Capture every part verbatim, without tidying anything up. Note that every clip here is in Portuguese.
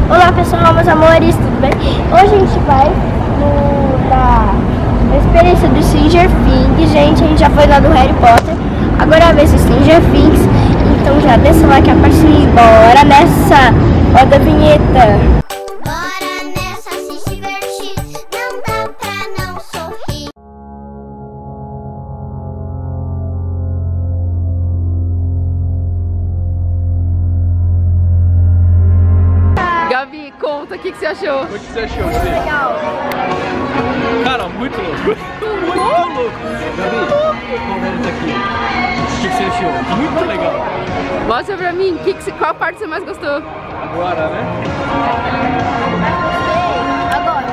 Olá pessoal, meus amores, tudo bem? Hoje a gente vai no, na, na experiência do Stranger Things, gente. A gente já foi lá do Harry Potter, agora é a vez do Stranger Things. Então já desce lá que a parte de bora nessa, roda a vinheta. Gabi, conta, o que, que você achou? O que você achou, Gabi? Legal. Cara, muito louco. Muito louco. Gabi, conversa aqui. O que, que você achou? Muito legal. Mostra pra mim, que que você, qual parte você mais gostou? Agora, né? Agora.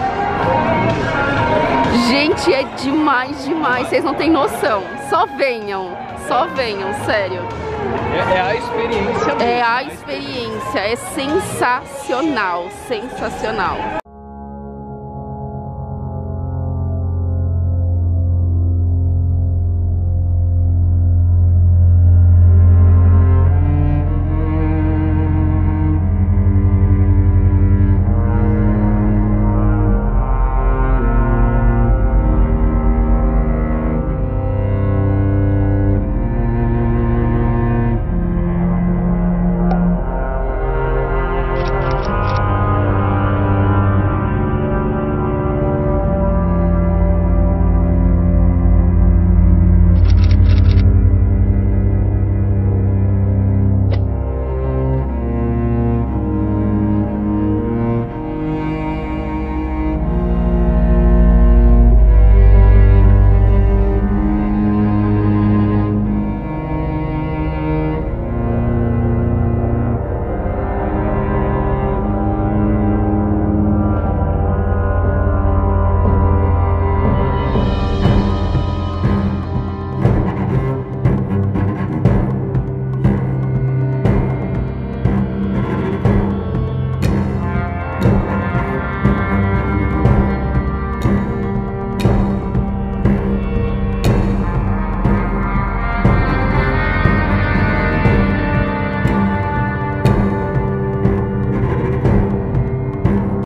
Gente, é demais, demais. Vocês não têm noção. Só venham, só venham, sério. É, é a experiência mesmo. É a experiência, é sensacional, sensacional.